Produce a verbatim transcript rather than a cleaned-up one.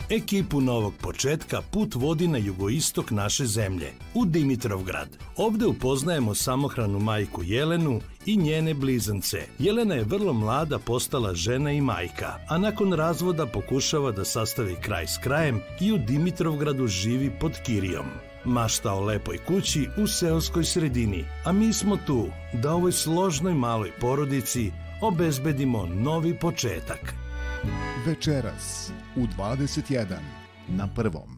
Ekipu Novog početka put vodi na jugoistok naše zemlje, u Dimitrovgrad. Ovde upoznajemo samohranu majku Jelenu i njene blizance. Jelena je vrlo mlada postala žena i majka, a nakon razvoda pokušava da sastavi kraj s krajem i u Dimitrovgradu živi pod kirijom. Mašta o lepoj kući u seoskoj sredini, a mi smo tu da ovoj složnoj maloj porodici obezbedimo novi početak. Večeras u dvadeset jedan na Prvom.